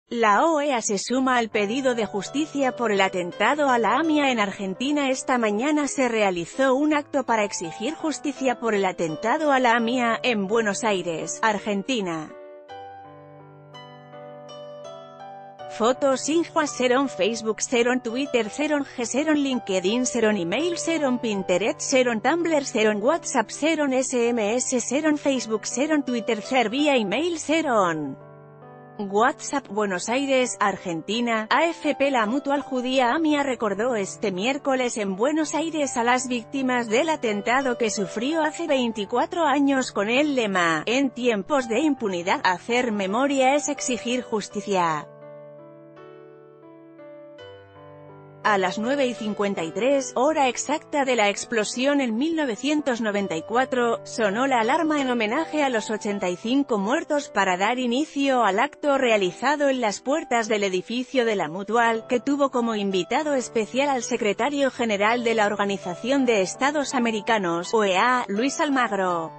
La OEA se suma al pedido de justicia por el atentado a la AMIA en Argentina. Esta mañana se realizó un acto para exigir justicia por el atentado a la AMIA, en Buenos Aires, Argentina. Fotos: Inhua Seron, Facebook Seron, Twitter Seron, G Seron, LinkedIn Seron, Email Seron, Pinterest Seron, Tumblr Seron, WhatsApp Seron, SMS Seron, Facebook Seron, Twitter Ser, vía email Seron. WhatsApp. Buenos Aires, Argentina. AFP. La Mutual Judía AMIA recordó este miércoles en Buenos Aires a las víctimas del atentado que sufrió hace 24 años con el lema: en tiempos de impunidad, hacer memoria es exigir justicia. A las 9:53, hora exacta de la explosión en 1994, sonó la alarma en homenaje a los 85 muertos para dar inicio al acto realizado en las puertas del edificio de la Mutual, que tuvo como invitado especial al secretario general de la Organización de Estados Americanos, OEA, Luis Almagro.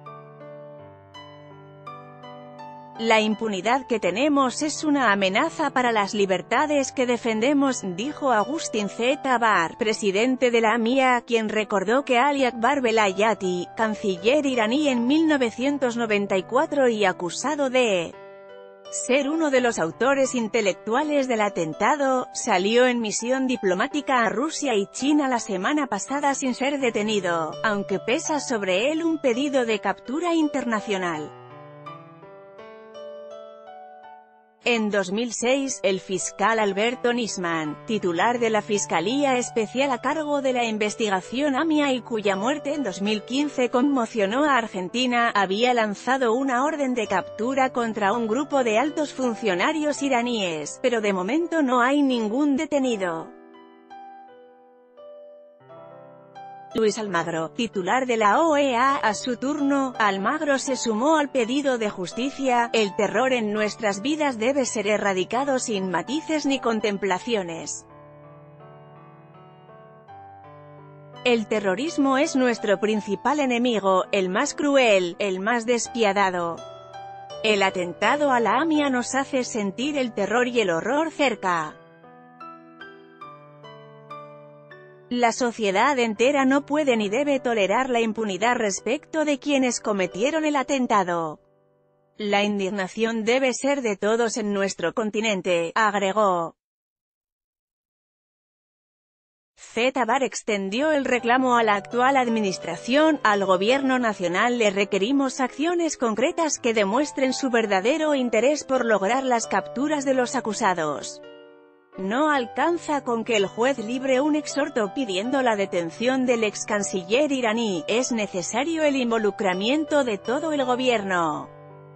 La impunidad que tenemos es una amenaza para las libertades que defendemos, dijo Agustín Z. Bar, presidente de la AMIA, quien recordó que Ali Akbar Velayati, canciller iraní en 1994 y acusado de ser uno de los autores intelectuales del atentado, salió en misión diplomática a Rusia y China la semana pasada sin ser detenido, aunque pesa sobre él un pedido de captura internacional. En 2006, el fiscal Alberto Nisman, titular de la Fiscalía Especial a cargo de la investigación AMIA y cuya muerte en 2015 conmocionó a Argentina, había lanzado una orden de captura contra un grupo de altos funcionarios iraníes, pero de momento no hay ningún detenido. Luis Almagro, titular de la OEA, a su turno, Almagro se sumó al pedido de justicia: el terror en nuestras vidas debe ser erradicado sin matices ni contemplaciones. El terrorismo es nuestro principal enemigo, el más cruel, el más despiadado. El atentado a la AMIA nos hace sentir el terror y el horror cerca. La sociedad entera no puede ni debe tolerar la impunidad respecto de quienes cometieron el atentado. La indignación debe ser de todos en nuestro continente, agregó. Bar extendió el reclamo a la actual administración: al gobierno nacional le requerimos acciones concretas que demuestren su verdadero interés por lograr las capturas de los acusados. No alcanza con que el juez libre un exhorto pidiendo la detención del ex canciller iraní, es necesario el involucramiento de todo el gobierno.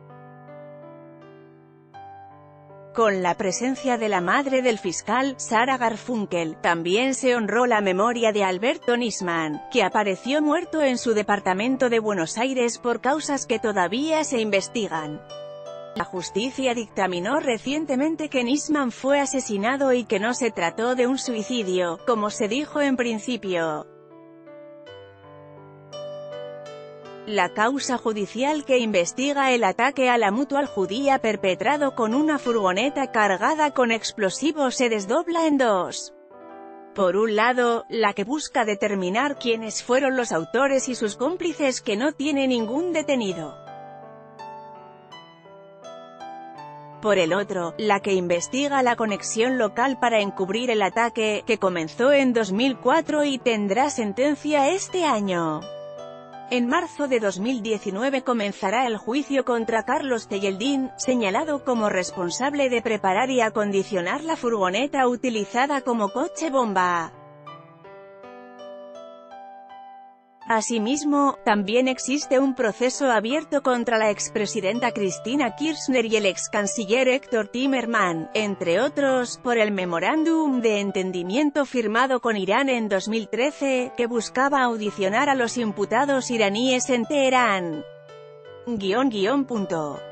Con la presencia de la madre del fiscal, Sara Garfunkel, también se honró la memoria de Alberto Nisman, que apareció muerto en su departamento de Buenos Aires por causas que todavía se investigan. La justicia dictaminó recientemente que Nisman fue asesinado y que no se trató de un suicidio, como se dijo en principio. La causa judicial que investiga el ataque a la Mutual Judía perpetrado con una furgoneta cargada con explosivos se desdobla en dos. Por un lado, la que busca determinar quiénes fueron los autores y sus cómplices, que no tiene ningún detenido. Por el otro, la que investiga la conexión local para encubrir el ataque, que comenzó en 2004 y tendrá sentencia este año. En marzo de 2019 comenzará el juicio contra Carlos Tejeldín, señalado como responsable de preparar y acondicionar la furgoneta utilizada como coche bomba. Asimismo, también existe un proceso abierto contra la expresidenta Cristina Kirchner y el ex canciller Héctor Timerman, entre otros, por el memorándum de entendimiento firmado con Irán en 2013, que buscaba audicionar a los imputados iraníes en Teherán.